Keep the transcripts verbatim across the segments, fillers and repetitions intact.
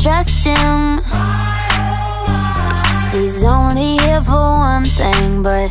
trust him. He's only here for one thing, but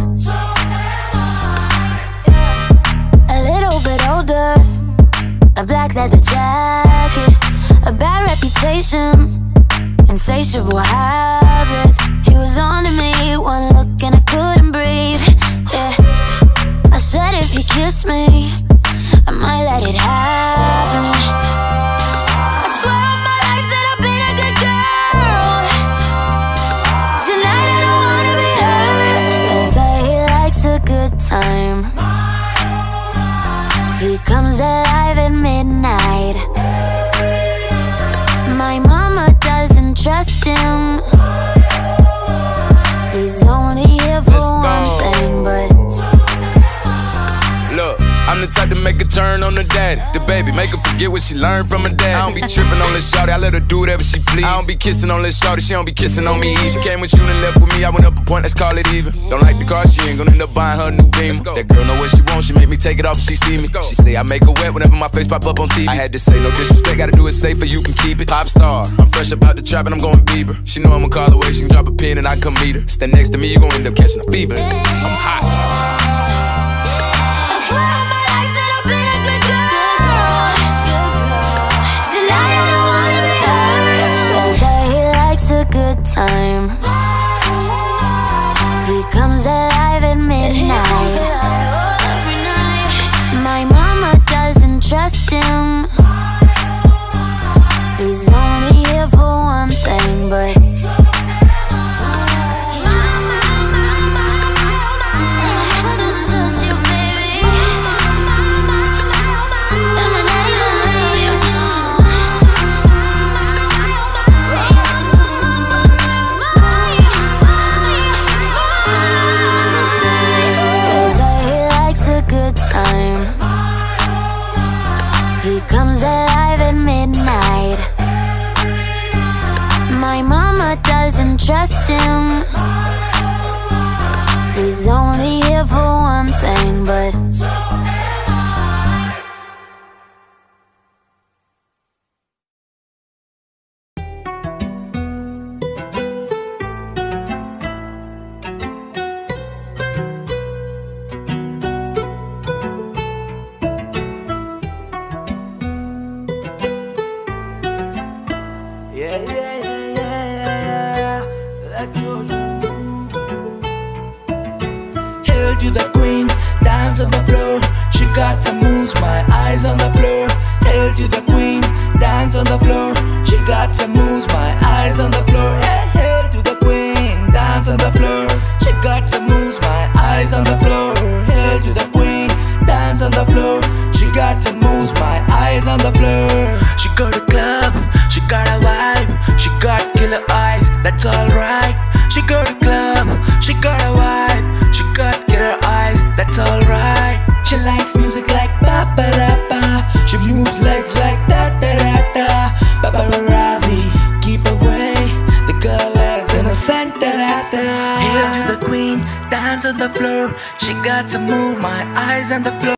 a little bit older, a black leather jacket, a bad reputation, insatiable habits. He was on to me, one look and I couldn't breathe. Yeah, I said if you kiss me, I might let it happen. I swear on my life that I've been a good girl. Tonight I don't wanna be hurt. They say he likes a good time. He comes alive at midnight. My mama doesn't trust him. He's only here for one thing, but look, I'm the type to make a turn on the daddy. DaBaby, make her forget what she learned from her dad. I don't be tripping on this shawty, I let her do whatever she please. I don't be kissing on this shawty, she don't be kissing on me either. She came with you and left with me, I went up a point, let's call it even. Don't like the car, she ain't gonna end up buying her a new Beamer. That girl know what she wants, she make me take it off if she see me. She say I make her wet whenever my face pop up on T V. I had to say no disrespect, gotta do it safer, you can keep it. Pop star, I'm fresh about the trap and I'm going Bieber. She know I'ma call away, she can drop a pin and I come meet her. Stand next to me, you gon' end up catching a fever. I'm hot. Good time. He comes alive at midnight. My mama doesn't trust him. He's only here for one thing, but he comes alive at midnight. My mama doesn't trust him. He's only here for one thing, but yeah, yeah, yeah, yeah, yeah. Let your move. Hail to the queen, dance on the floor. She got some moves, my eyes on the floor. Hail to the queen, dance on the floor. She got some moves, my eyes on the floor. Hey, hail to the queen, dance on the floor. She got some moves, my eyes on the floor. Hail to the queen, dance on the floor. She got some moves, my eyes on the floor. She got a club, she got a vibe, she got killer eyes, that's alright. She got a club, she got a vibe, she got killer eyes, that's alright. She likes music like ba-ba-da-ba. She moves legs like da-da-da-da. Paparazzi, keep away, the girl is innocent, da-da-da. Hail to the queen, dance on the floor. She got to move, my eyes on the floor.